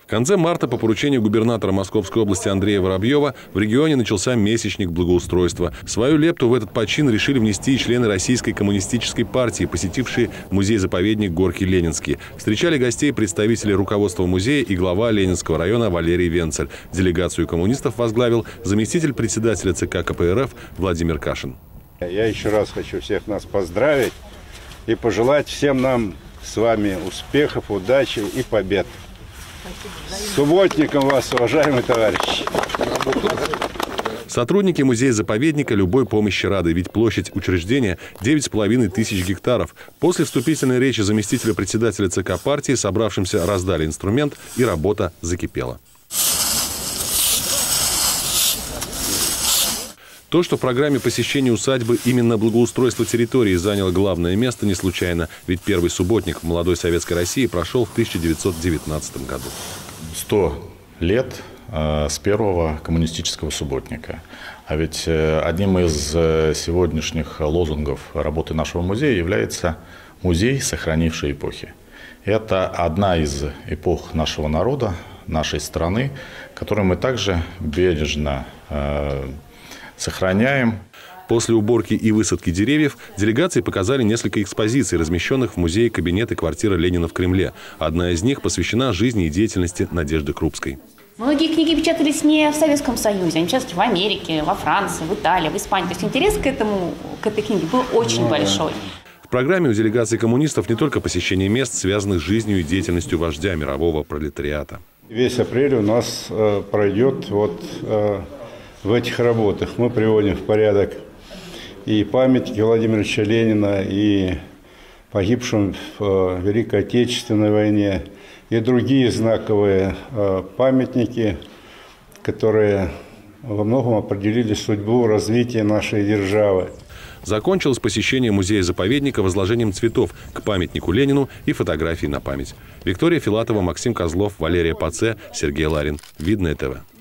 В конце марта по поручению губернатора Московской области Андрея Воробьева в регионе начался месячник благоустройства. Свою лепту в этот почин решили внести и члены Российской коммунистической партии, посетившие музей-заповедник Горки Ленинские. Встречали гостей представители руководства музея и глава Ленинского района Валерий Венцель. Делегацию коммунистов возглавил заместитель председателя ЦК КПРФ Владимир Кашин. Я еще раз хочу всех нас поздравить и пожелать всем нам с вами успехов, удачи и побед. С субботником вас, уважаемые товарищи! Сотрудники музея-заповедника любой помощи рады, ведь площадь учреждения 9,5 тысяч гектаров. После вступительной речи заместителя председателя ЦК партии собравшимся раздали инструмент, и работа закипела. То, что в программе посещения усадьбы именно благоустройство территории заняло главное место, не случайно. Ведь первый субботник в молодой советской России прошел в 1919 году. 100 лет с первого коммунистического субботника. А ведь одним из сегодняшних лозунгов работы нашего музея является «Музей, сохранивший эпохи». Это одна из эпох нашего народа, нашей страны, которую мы также бережно сохраняем. После уборки и высадки деревьев делегации показали несколько экспозиций, размещенных в музее «Кабинет и квартира Ленина в Кремле». Одна из них посвящена жизни и деятельности Надежды Крупской. Многие книги печатались не в Советском Союзе, они печатались в Америке, во Франции, в Италии, в Испании. То есть интерес к этой книге был очень большой. В программе у делегации коммунистов не только посещение мест, связанных с жизнью и деятельностью вождя мирового пролетариата. Весь апрель у нас пройдет в этих работах. Мы приводим в порядок и памятники Владимира Ильича Ленина, и погибшим в Великой Отечественной войне, и другие знаковые памятники, которые во многом определили судьбу развития нашей державы. Закончилось посещение музея-заповедника возложением цветов к памятнику Ленину и фотографий на память. Виктория Филатова, Максим Козлов, Валерия Паце, Сергей Ларин. Видное ТВ.